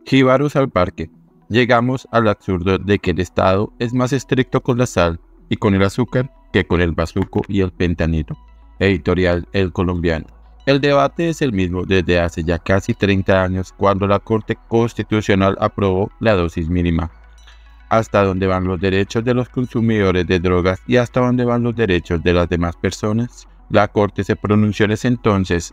Jíbaros al parque. Llegamos al absurdo de que el Estado es más estricto con la sal y con el azúcar que con el bazuco y el fentanilo. Editorial El Colombiano. El debate es el mismo desde hace ya casi 30 años, cuando la Corte Constitucional aprobó la dosis mínima. ¿Hasta dónde van los derechos de los consumidores de drogas y hasta dónde van los derechos de las demás personas? La Corte se pronunció en ese entonces,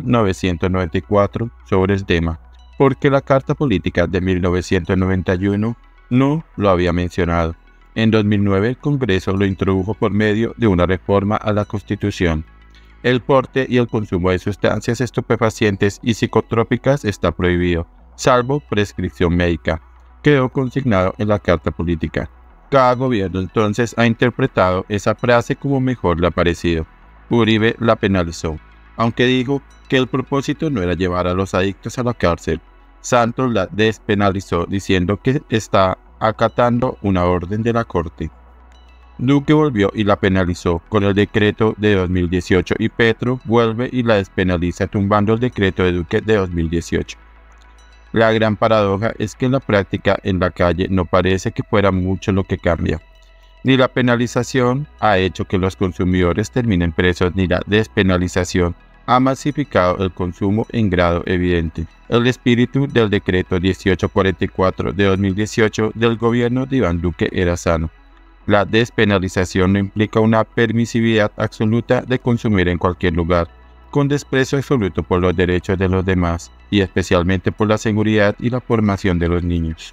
1994, sobre el tema, porque la Carta Política de 1991 no lo había mencionado. En 2009 el Congreso lo introdujo por medio de una reforma a la Constitución. El porte y el consumo de sustancias estupefacientes y psicotrópicas está prohibido, salvo prescripción médica. Quedó consignado en la Carta Política. Cada gobierno entonces ha interpretado esa frase como mejor le ha parecido. Uribe la penalizó, aunque dijo que el propósito no era llevar a los adictos a la cárcel. Santos la despenalizó diciendo que está acatando una orden de la Corte. Duque volvió y la penalizó con el decreto de 2018 y Petro vuelve y la despenaliza tumbando el decreto de Duque de 2018. La gran paradoja es que en la práctica en la calle no parece que fuera mucho lo que cambia. Ni la penalización ha hecho que los consumidores terminen presos, ni la despenalización ha masificado el consumo en grado evidente. El espíritu del decreto 1844 de 2018 del gobierno de Iván Duque era sano. La despenalización no implica una permisividad absoluta de consumir en cualquier lugar, con desprecio absoluto por los derechos de los demás, y especialmente por la seguridad y la formación de los niños.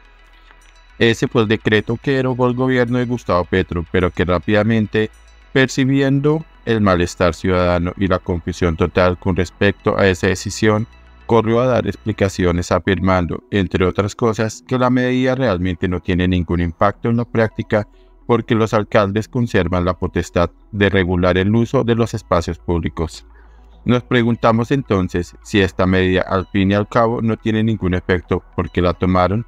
Ese fue el decreto que erogó el gobierno de Gustavo Petro, pero que rápidamente, percibiendo el malestar ciudadano y la confusión total con respecto a esa decisión, corrió a dar explicaciones afirmando, entre otras cosas, que la medida realmente no tiene ningún impacto en la práctica porque los alcaldes conservan la potestad de regular el uso de los espacios públicos. Nos preguntamos entonces si esta medida al fin y al cabo no tiene ningún efecto porque la tomaron.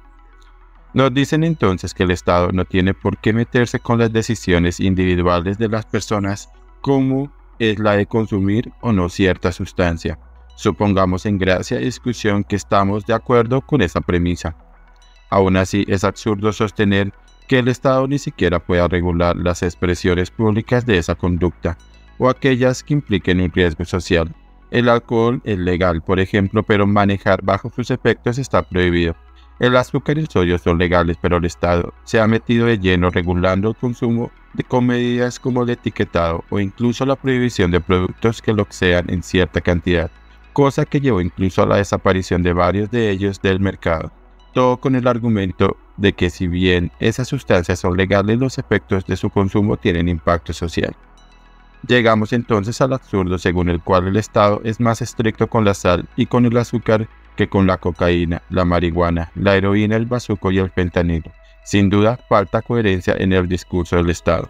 Nos dicen entonces que el Estado no tiene por qué meterse con las decisiones individuales de las personas como es la de consumir o no cierta sustancia. Supongamos en gracia y discusión que estamos de acuerdo con esa premisa. Aún así es absurdo sostener que el Estado ni siquiera pueda regular las expresiones públicas de esa conducta o aquellas que impliquen un riesgo social. El alcohol es legal, por ejemplo, pero manejar bajo sus efectos está prohibido. El azúcar y el sodio son legales, pero el Estado se ha metido de lleno regulando el consumo con medidas como el etiquetado o incluso la prohibición de productos que lo sean en cierta cantidad, cosa que llevó incluso a la desaparición de varios de ellos del mercado. Todo con el argumento de que si bien esas sustancias son legales, los efectos de su consumo tienen impacto social. Llegamos entonces al absurdo según el cual el Estado es más estricto con la sal y con el azúcar que con la cocaína, la marihuana, la heroína, el bazuco y el fentanilo. Sin duda, falta coherencia en el discurso del Estado.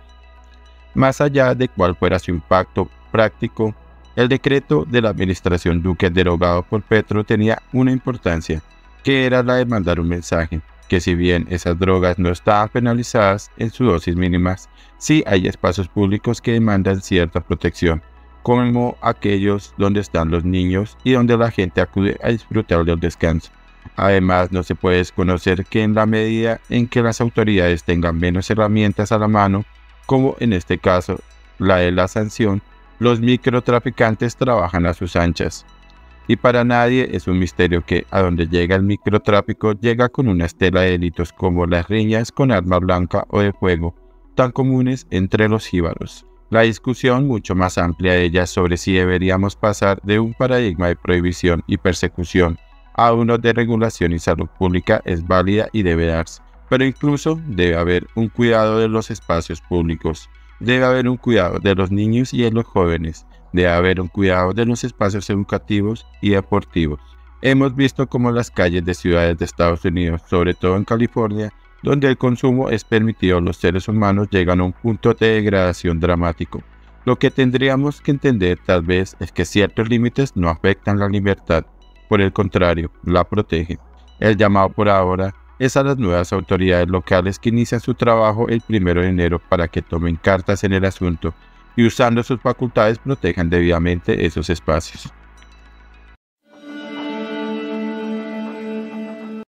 Más allá de cuál fuera su impacto práctico, el decreto de la administración Duque derogado por Petro tenía una importancia, que era la de mandar un mensaje, que si bien esas drogas no estaban penalizadas en sus dosis mínimas, sí hay espacios públicos que demandan cierta protección, como aquellos donde están los niños y donde la gente acude a disfrutar del descanso. Además, no se puede desconocer que en la medida en que las autoridades tengan menos herramientas a la mano, como en este caso la de la sanción, los microtraficantes trabajan a sus anchas. Y para nadie es un misterio que a donde llega el microtráfico llega con una estela de delitos como las riñas con arma blanca o de fuego, tan comunes entre los jíbaros. La discusión mucho más amplia de ella sobre si deberíamos pasar de un paradigma de prohibición y persecución a uno de regulación y salud pública es válida y debe darse, pero incluso debe haber un cuidado de los espacios públicos, debe haber un cuidado de los niños y de los jóvenes, debe haber un cuidado de los espacios educativos y deportivos. Hemos visto cómo las calles de ciudades de Estados Unidos, sobre todo en California, donde el consumo es permitido, los seres humanos llegan a un punto de degradación dramático. Lo que tendríamos que entender tal vez es que ciertos límites no afectan la libertad, por el contrario, la protegen. El llamado por ahora es a las nuevas autoridades locales que inician su trabajo el 1 de enero para que tomen cartas en el asunto y usando sus facultades protejan debidamente esos espacios.